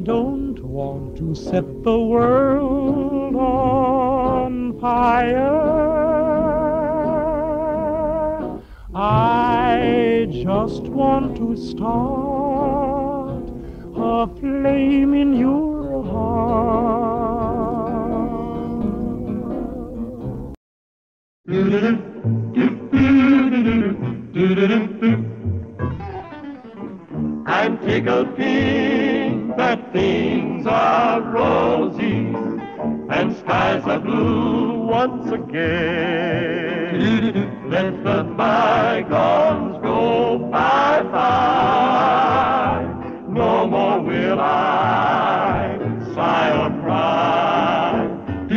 don't want to set the world on fire. I just want to start a flame in your heart. I'm tickled pink that things are rosy and skies are blue once again. Let the bygones go bye-bye. No more will I sigh or cry.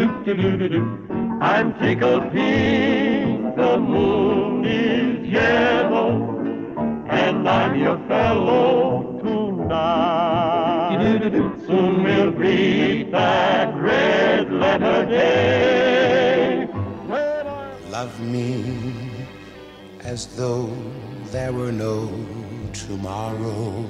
I'm tickled pink, the moon is yellow, and I'm your fellow tonight. Soon we'll greet that red letter day. Love me as though there were no tomorrow.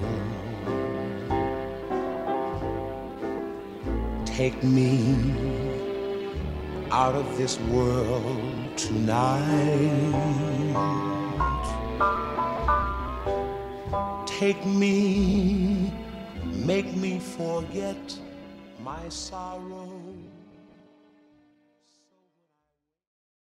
Take me out of this world tonight. Take me, make me forget my sorrow.